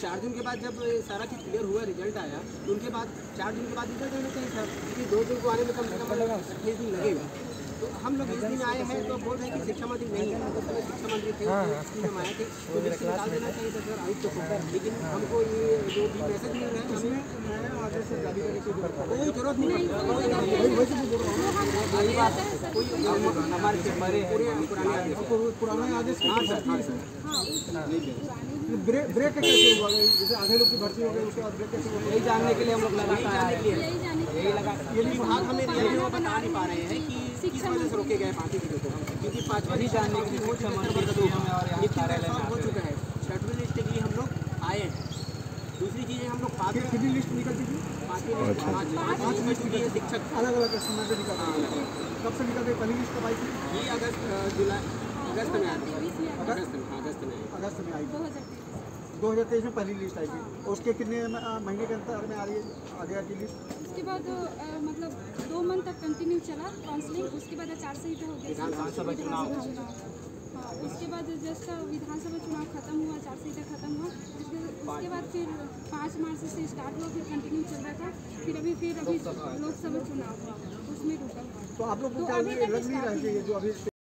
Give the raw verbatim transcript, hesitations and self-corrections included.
चार जून के बाद जब सारा चीज़ क्लियर हुआ, रिजल्ट आया, तो उनके बाद चार जून के बाद रिजल्ट आना चाहिए था, क्योंकि दो जून को आने में कम से कम अट्ठाईस दिन लगेगा। तो हम लोग इस दिन आए हैं तो बोल रहे हैं कि शिक्षा मंत्री नहीं है, उस समय शिक्षा मंत्री थे, हम आए थे, तो लिस्ट निकाल देना चाहिए था सर आयुक्त को। लेकिन हमको ये जो भी मैसेज मिल रहा है उसमें नया आदेश से जारी करने की कोई जरूरत नहीं है। कोई हमारे पुराने आदेश पुराने आदेश हाँ सर हाँ सर ब्रेक ब्रेक कैसे हुआ? जैसे आधे लोग की भर्ती हो गई, उसके बाद ब्रेक कैसे हुआ? यही जानने के लिए हम लोग लगातार यही लगा ये विभाग हमें रियल में बता नहीं पा रहे हैं कि किस वजह से रोके गए पाँच चीज़ों को, क्योंकि पाँचवा ही जानने के लिए हो चुका है, हो चुका है। छठवीं लिस्ट के लिए हम लोग आए हैं। दूसरी चीज़ें हम लोग पाँच कितनी लिस्ट निकलती थी? पाँच में चुकी है शिक्षक अलग अलग समय से निकल रही। कब से निकल गई? पहली लिस्ट कब आई थी? ये अगस्त जुलाई अगस्त में आई थी। अगस्त में अगस्त में अगस्त में आई थी दो हज़ार तेईस में पहली लिस्ट आई थी। उसके कितने महीने के अंतर में आ रही है आ गया की लिस्ट? उसके बाद आ, मतलब दो मंथ तक कंटिन्यू चला काउंसलिंग। उसके बाद आचार संहिता हो गया, विधानसभा चुनाव। हाँ, उसके बाद जस्ट विधानसभा चुनाव खत्म हुआ, आचार संहिता खत्म हुआ। उसके उसके बाद फिर पाँच मार्च से स्टार्ट हुआ, फिर कंटिन्यू चल रहा था। फिर अभी फिर अभी लोकसभा चुनाव हुआ, उसमें रुका हुआ। तो आप लोग को लग नहीं रहा है जो अभी